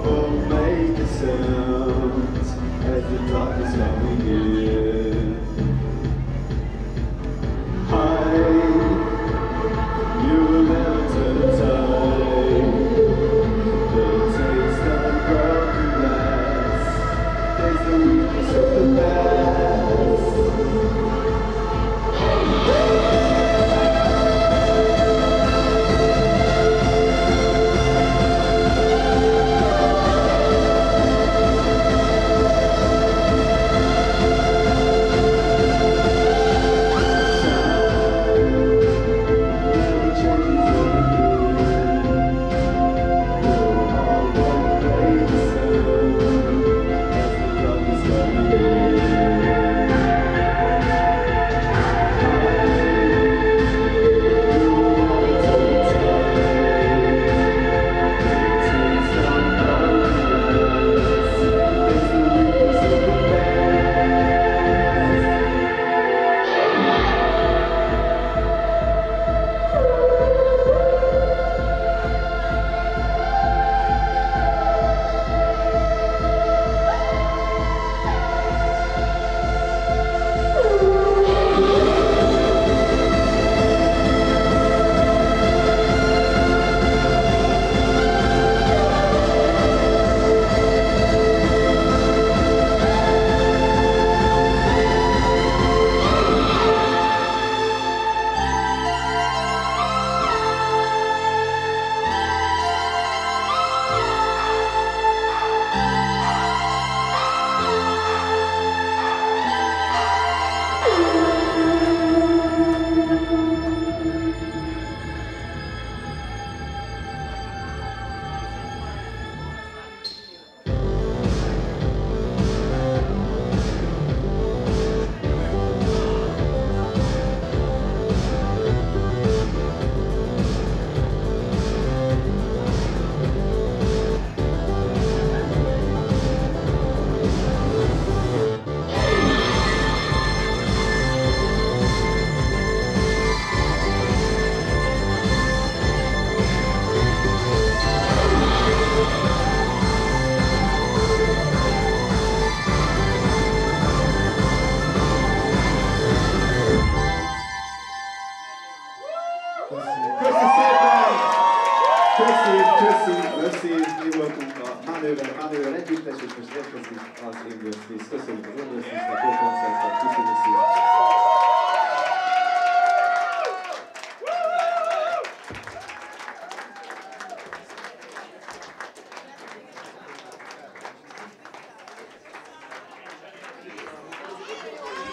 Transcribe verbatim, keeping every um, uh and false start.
won't make a sound as the dark is coming in. Hide, you will never turn the tide. The taste of broken glass is the weakness of the past. Köszi, mi voltunk a Manővel, Manővel együttes, és most érkezik az Inverse Peace. Köszönjük az Inverse Peace-nek, jó koncertet, köszönjük szépen!